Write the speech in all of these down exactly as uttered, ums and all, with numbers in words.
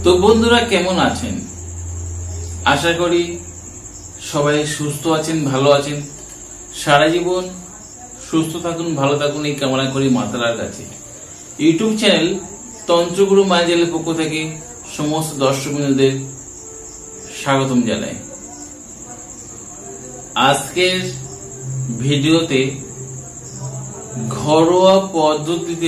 তো বন্ধুরা কেমন আছেন? আশা করি সবাই সুস্থ আছেন, ভালো আছেন। সারা জীবন সুস্থ থাকুন, ভালো থাকুন এই কামনা করি মাতার কাছে। ইউটিউব চ্যানেল তন্ত্রগুরু মায়াজালের পক্ষ থেকে সমস্ত দর্শক বন্ধুদের স্বাগতম জানাই। আজকের ভিডিওতে ঘরোয়া পদ্ধতিতে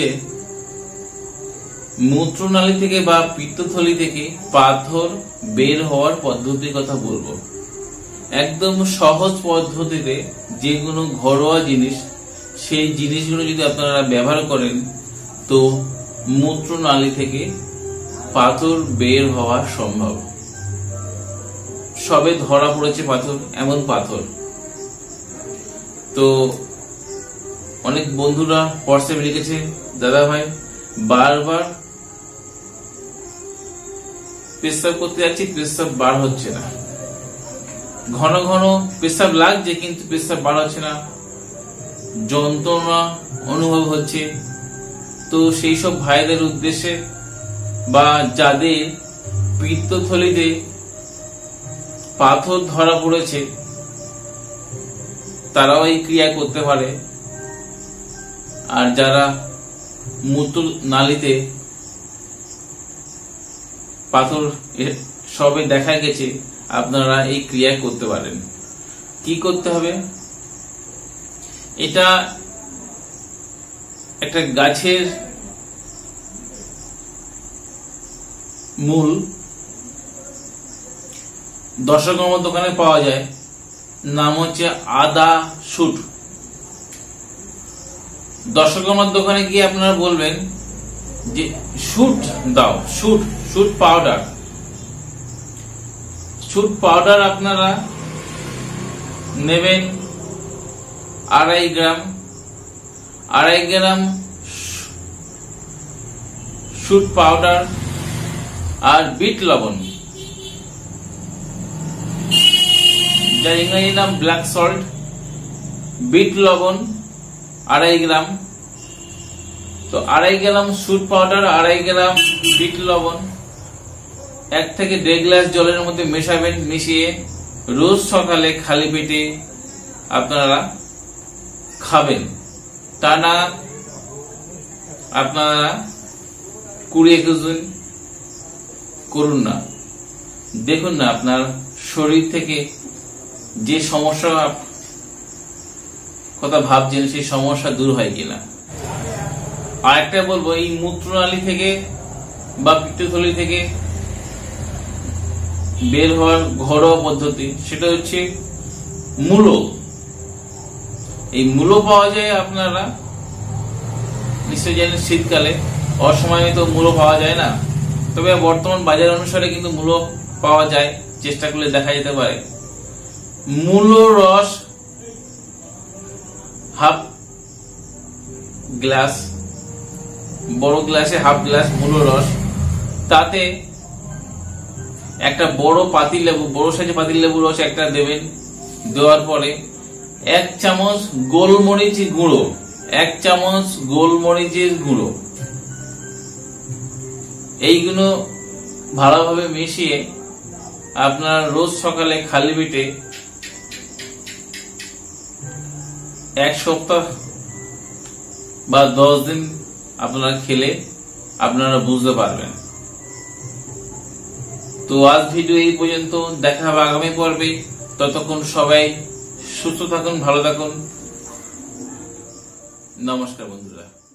মূত্রনালী থেকে বা পিত্তথলি থেকে পাথর বের হওয়ার পদ্ধতির কথা বলবো। একদম সহজ পদ্ধতিতে যেগুলো ঘরোয়া জিনিস, সেই জিনিসগুলো যদি আপনারা ব্যবহার করেন তো মূত্রনালী থেকে পাথর বের হওয়া সম্ভব। সবে ধরা পড়েছে পাথর, এমন পাথর। তো অনেক বন্ধুরা হোয়াটসঅ্যাপে লিখেছে, দাদা ভাই বারবার পেশাব করতে যাচ্ছি, পেশাব বার হচ্ছে না, ঘন ঘন পেশাব লাগছে কিন্তু পেশাব বার হচ্ছে না, যন্ত্রণা অনুভব হচ্ছে। তো সেই সব ভাইদের উদ্দেশ্যে বা যাদের পিত্তথলিতে পাথর ধরা পড়েছে তারাও এই ক্রিয়া করতে পারে। আর যারা মূত্র নালীতে পাথর সবে দেখা গেছে, আপনারা এই ক্রিয়া করতে পারেন। কি করতে হবে? এটা একটা গাছের মূল, দশগ্রামের দোকানে পাওয়া যায়, নাম হচ্ছে আদা শুট। দশগ্রামের দোকানে গিয়ে আপনারা বলবেন যে শুট দাও, শুট শুট পাউডার। শুট পাউডার আপনারা নেবেন আড়াই গ্রাম আড়াই গ্রাম শুট পাউডার আর বিট লবণ, যার ইংরেজি নাম ব্ল্যাক সল্ট। বিট লবণ আড়াই গ্রাম। তো আড়াই গ্রাম শুট পাউডার, আড়াই গ্রাম বিট লবণ এক থেকে দেড় গ্লাস জলের মধ্যে মেশাবেন। মিশিয়ে রোজ সকালে খালি পেটে আপনারা খাবেন। টানা আপনারা কুড়ি একুশ দিন করুন না, দেখুন না আপনার শরীর থেকে যে সমস্যা কথা ভাবছেন সেই সমস্যা দূর হয় কিনা। আর একটা বলবো, এই মূত্রনালী থেকে বা পিত্তথলি থেকে বের হওয়ার ঘরোয়া পদ্ধতি, সেটা হচ্ছে মূলো। এই মূলো পাওয়া যায়, আপনারা নিশ্চয় জানেন শীতকালে অসময়ে তো মূলো পাওয়া যায় না, তবে বর্তমান বাজার অনুসারে কিন্তু মূলো পাওয়া যায়, চেষ্টা করলে দেখা যেতে পারে। মূলো রস হাফ গ্লাস, বড় গ্লাসে হাফ গ্লাস মূলো রস, তাতে একটা বড় পাতিল লেবু, বড় সাইজে পাতিল লেবু রস একটা দেবেন। দেওয়ার পরে এক চামচ গোলমরিচ গুঁড়ো, এক চামচ গোলমরিচের গুঁড়ো, এইগুলো ভালোভাবে মিশিয়ে আপনারা রোজ সকালে খালি পেটে এক সপ্তাহ বা দশ দিন আপনারা খেলে আপনারা বুঝতে পারবেন। তো আজ ভিডিও এই পর্যন্ত, দেখা হবে আগামী পর্বে। ততক্ষণ সবাই সুস্থ থাকুন, ভালো থাকুন। নমস্কার বন্ধুরা।